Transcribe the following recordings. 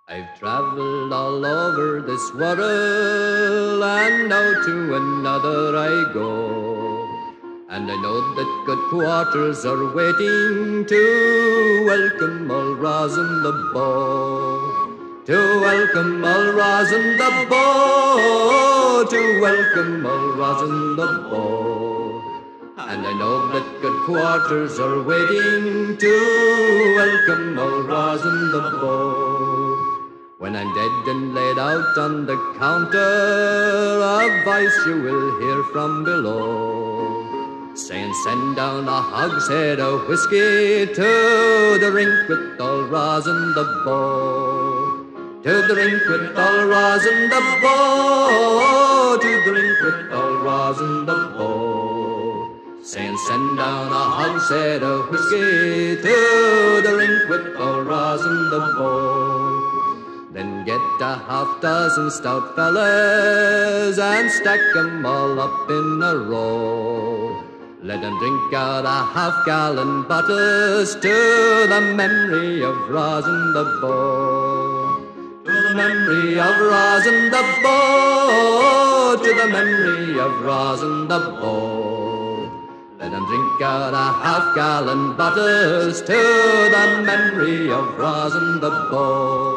I've traveled all over this world, and now to another I go. And I know that good quarters are waiting to welcome old Rosin the Bow. To welcome old Rosin the Bow. To welcome old Rosin the Bow. And I know that good quarters are waiting to welcome old Rosin the Bow. When I'm dead and laid out on the counter, a voice you will hear from below, saying, send down a hogshead of whiskey to the rink with old Rosin the Bow. To the rink with old Rosin the Bow. To the rink with old Rosin the Bow. Saying, send down a hogshead of whiskey to the rink with old Rosin the Bow. Then get a half-dozen stout fellas and stack 'em all up in a row. Let 'em drink out a half-gallon bottles to the memory of Rosin the Bow. To the memory of Rosin the Bow. To the memory of Rosin the Bow. Let 'em drink out a half-gallon bottles to the memory of Rosin the Bow.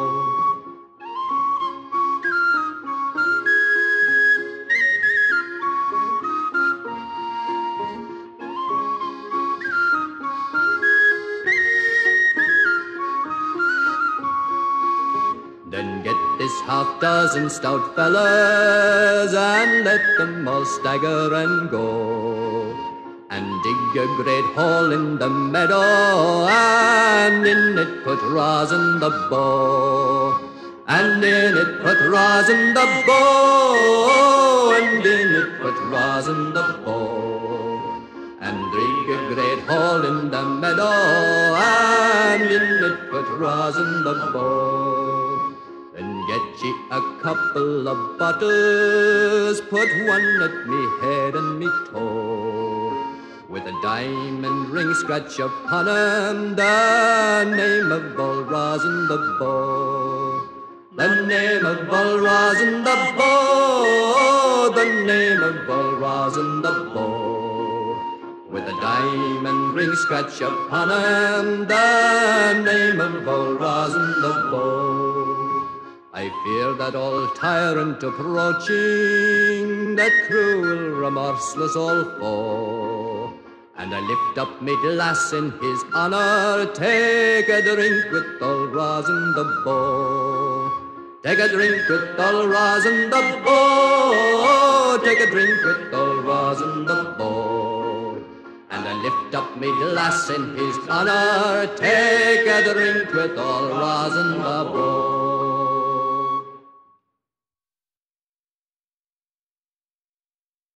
Then get this half-dozen stout fellas and let them all stagger and go, and dig a great hole in the meadow, and in it put Rosin the Bow. And in it put Rosin the Bow. And in it put Rosin the Bow. And dig a great hole in the meadow, and in it put Rosin the Bow. Then get ye a couple of bottles, put one at me head and me toe, with a diamond ring scratch upon 'em, the name of old Rosin the Bow. The name of old Rosin the Bow. The name of old Rosin the Bow. With a diamond ring scratch upon 'em, the name of old Rosin the Bow. I fear that old tyrant approaching, that cruel, remorseless old foe, and I lift up me glass in his honor, take a drink with old Rosin the Bow. Take a drink with old Rosin the Bow. Take a drink with old Rosin the Bow. And I lift up me glass in his honor, take a drink with old Rosin the Bow.